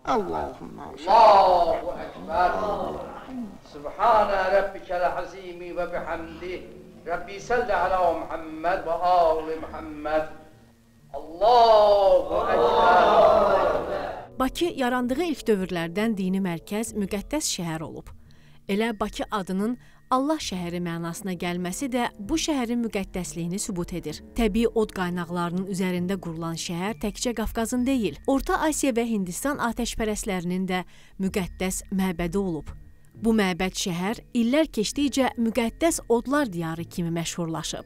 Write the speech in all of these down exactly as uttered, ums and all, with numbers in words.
Allahümme Allahu Ekber. Subhane Rabbikel Azimi ve bihamdi. Rabbi salli ala Muhammed ve ali Muhammed. Allahu Ekber. Bakı yarandığı ilk dövrlərdən dini mərkəz, müqəddəs şəhər olub. Elə Bakı adının Allah şəhəri mənasına gəlməsi də bu şəhərin müqəddəsliyini sübut edir. Təbii od qaynaqlarının üzərində qurulan şəhər təkcə Qafqazın deyil, Orta Asiya və Hindistan atəşpərəstlərinin də müqəddəs məbədi olub. Bu məbəd şəhər illər keçdikcə müqəddəs odlar diyarı kimi məşhurlaşıb.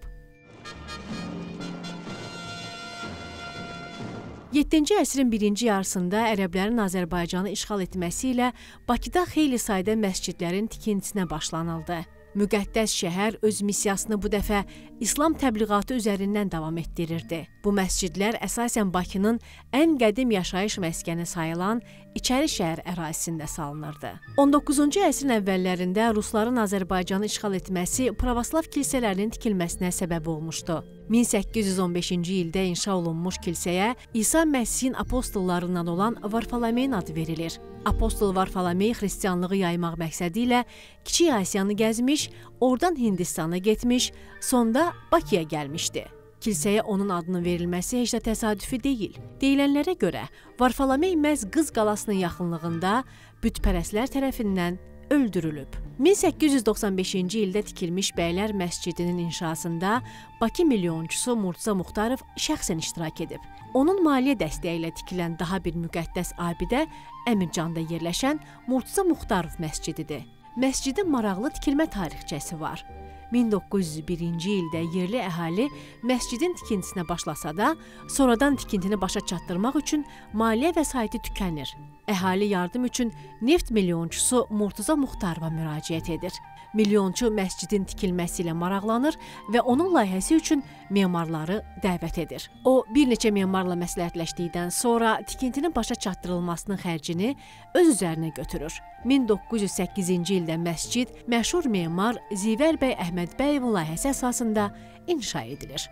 yeddinci əsrin birinci yarısında ərəblərin Azərbaycanı işğal etməsi ilə Bakıda xeyli sayda məscidlərin tikintisinə başlanıldı. Müqəddəs şəhər öz missiyasını bu dəfə İslam təbliğatı üzərindən davam etdirirdi. Bu məscidlər əsasən Bakının ən qədim yaşayış məskəni sayılan İçəri şəhər ərazisində salınırdı. on doqquzuncu əsrin əvvəllərində Rusların Azərbaycanı işğal etməsi pravoslav kilsələrinin tikilməsinə səbəb olmuşdu. min səkkiz yüz on beşinci ildə inşa olunmuş kilsəyə İsa Məsihin apostollarından olan Varfolomeyn adı verilir. Apostol Varfolomey xristianlığı yaymaq məqsədi ilə Kiçik Asiyanı gəzmiş, oradan Hindistana getmiş, sonda Bakıya gəlmişdi. Kilsəyə onun adının verilməsi heç də təsadüfi deyil. Deyilənlərə görə Varfolomey məhz Qız qalasının yaxınlığında bütpərəstlər tərəfindən öldürülüb. min səkkiz yüz doxsan beşinci ildə tikilmiş Bəylər məscidinin inşasında Bakı milyonçusu Murtuza Muxtarov şəxsən iştirak edib. Onun maliyyə dəstəyi ilə tikilən daha bir müqəddəs abidə Əmircanda yerləşən Murtuza Muxtarov məscididir. Məscidin maraqlı tikilmə tarixçəsi var. min doqquz yüz birinci ildə yerli əhali məscidin tikintisinə başlasa da, sonradan tikintini başa çatdırmaq üçün maliyyə vəsaiti tükənir. Əhali yardım üçün neft milyonçusu Murtuza Muxtarova müraciət edir. Milyonçu məscidin tikilməsi ilə maraqlanır və onun layihəsi üçün memarları dəvət edir. O, bir neçə memarla məsləhətləşdikdən sonra tikintinin başa çatdırılmasının xərcini öz üzərinə götürür. min doqquz yüz səkkizinci ildə məscid məşhur memar Zivər bəy Əhmədbəyevin layihəsi əsasında inşa edilir.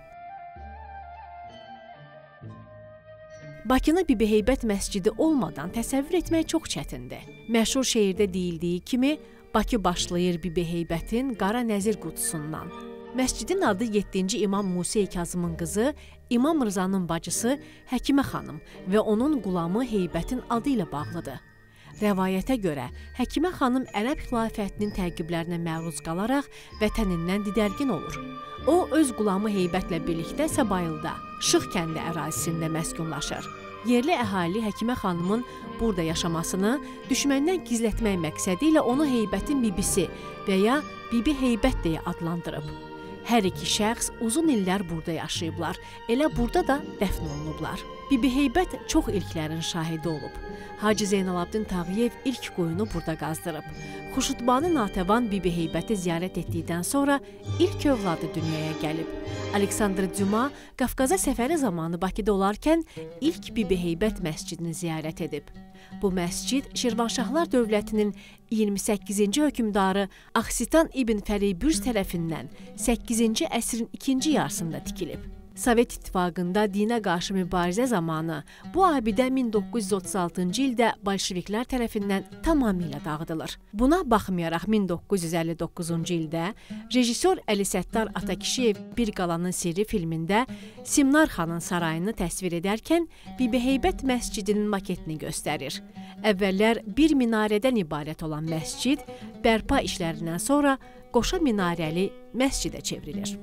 Bakını Bibi Heybət məscidi olmadan təsəvvür etmək çox çətindir. Məşhur şeirdə deyildiyi kimi, Bakı başlayır Bibi Heybətin Qara Nəzir qutusundan. Məscidin adı yeddinci İmam Musa Kazımın qızı, İmam Rızanın bacısı Həkimə xanım və onun qulamı Heybətin adı ilə bağlıdır. Rəvayətə görə, Həkimə xanım ərəb xilafətinin təqiblərinə məruz qalaraq vətənindən didərgin olur. O, öz qulamı Heybətlə birlikdə Səbayılda, Şıx kəndi ərazisində məskunlaşır. Yerli əhali Həkimə xanımın burada yaşamasını düşməndən gizlətmək məqsədi ilə onu Heybətin bibisi və ya Bibi Heybət deyə adlandırıb. Hər iki şəxs uzun illər burada yaşayıblar, elə burada da dəfn olunublar. Bibi Heybət çox ilklərin şahidi olub. Hacı Zeynalabdin Tağıyev ilk qoyunu burada qazdırıb. Xuşudbani Natəvan Bibi Heybəti ziyarət etdikdən sonra ilk övladı dünyaya gəlib. Aleksandr Cuma Qafqaza səfəri zamanı Bakıda olarkən ilk Bibi Heybət məscidini ziyarət edib. Bu məscid Şirvanşahlar dövlətinin iyirmi səkkizinci hökmdarı Axsitan İbn Fəribürs tərəfindən səkkizinci əsrin ikinci yarısında tikilib. Sovet İttifaqında dinə qarşı mübarizə zamanı bu abidə min doqquz yüz otuz altıncı ildə bolşeviklər tərəfindən tamamilə dağıdılır. Buna baxmayaraq min doqquz yüz əlli doqquzuncu ildə rejissor Əli Səttar Atakişiyev Bir qalanın sirri filmində Simnar xanın sarayını təsvir edərkən Bibi Heybət məscidinin maketini göstərir. Əvvəllər bir minarədən ibarət olan məscid bərpa işlərindən sonra qoşa minarəli məscidə çevrilir.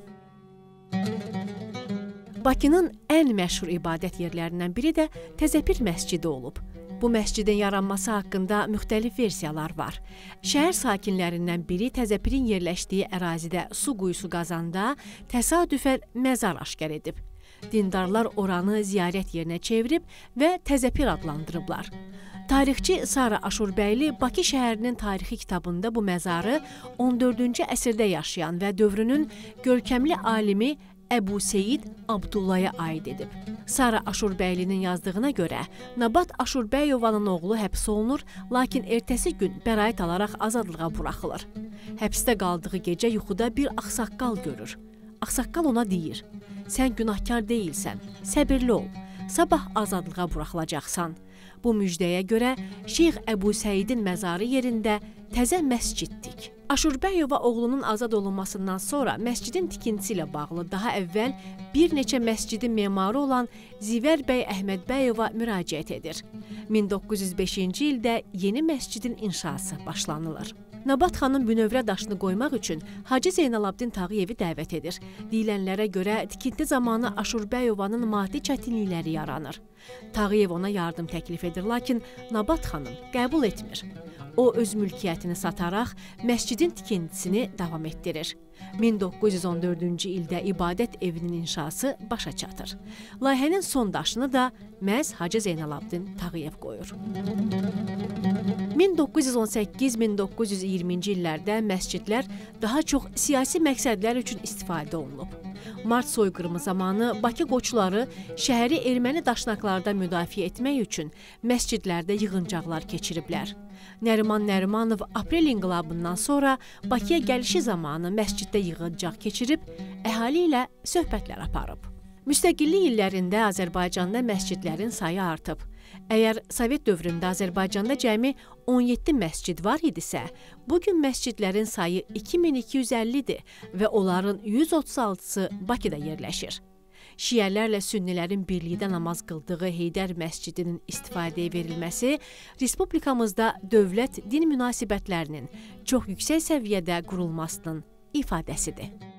Bakının ən məşhur ibadət yerlərindən biri də Təzəpir məscidi olub. Bu məscidin yaranması haqqında müxtəlif versiyalar var. Şəhər sakinlərindən biri Təzəpirin yerləşdiyi ərazidə su quyusu qazanda təsadüfən məzar aşkar edib. Dindarlar oranı ziyarət yerinə çevirib və Təzəpir adlandırıblar. Tarixçi Sara Aşurbəyli Bakı şəhərinin tarixi kitabında bu məzarı on dördüncü əsrdə yaşayan və dövrünün görkəmli alimi Əbu Seyid Abdullaya aid edib. Sara Aşurbəylinin yazdığına görə Nabat Aşurbəyovanın oğlu həbs olunur, lakin ertəsi gün bəraət alaraq azadlığa buraxılır. Həbsdə qaldığı gecə yuxuda bir ağsaqqal görür. Ağsaqqal ona deyir, sən günahkar deyilsən, səbirli ol. sabah azadlığa buraxılacaqsan. Bu müjdəyə görə Şeyx Əbu Səidin məzarı yerində təzə məsciddik. Aşurbəyova oğlunun azad olunmasından sonra məscidin tikintisi ilə bağlı daha əvvəl bir neçə məscidin memarı olan Zivər bəy Əhmədbəyova müraciət edir. min doqquz yüz beşinci ildə yeni məscidin inşası başlanılır. Nabat xanım bünövrə daşını qoymaq üçün Hacı Zeynalabdin Tağıyevi dəvət edir. Deyilənlərə görə tikinti zamanı Aşurbəyovanın maddi çətinlikləri yaranır. Tağıyev ona yardım təklif edir, lakin Nabat xanım qəbul etmir. O öz mülkiyyətini sataraq məscidin tikintisini davam etdirir. min doqquz yüz on dördüncü ildə ibadət evinin inşası başa çatır. Layihənin son daşını da məhz Hacı Zeynalabdin Tağıyev qoyur. min doqquz yüz on səkkiz min doqquz yüz iyirminci illərdə məscidlər daha çox siyasi məqsədlər üçün istifadə olunub. Mart soyqırımı zamanı Bakı qoçları şəhəri erməni daşnaqlarda müdafiə etmək üçün məscidlərdə yığıncaqlar keçiriblər. Nəriman Nərimanov Aprel inqilabından sonra Bakıya gəlişi zamanı məsciddə yığıncaq keçirib, əhali ilə söhbətlər aparıb. Müstəqillik illərində Azərbaycanda məscidlərin sayı artıb. Əgər Sovet dövründə Azərbaycanda cəmi on yeddi məscid var idisə, bugün məscidlərin sayı iki min iki yüz əllidir və onların yüz otuz altısı Bakıda yerləşir. Şiələrlə sünnilərin birlikdə namaz qıldığı Heydər məscidinin istifadəyə verilməsi respublikamızda dövlət-din münasibətlərinin çox yüksək səviyyədə qurulmasının ifadəsidir.